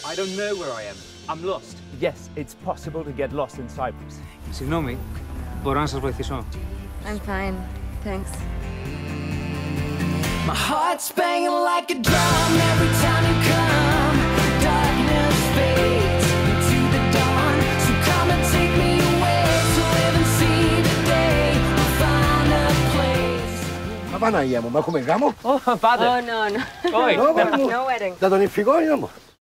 I don't know where I am. I'm lost. Yes, it's possible to get lost in Cyprus. Συγγνώμη, μπορώ να σας βοηθήσω? I'm fine, thanks. My heart's banging like a drum every time you come. Darkness fades into the dawn. So come and take me away to live and see the day. We'll find a place. Παναγία μου, έχουμε γάμο. Oh, father. Oh, no. Oi. No, No wedding. Για τον υφηγό μου.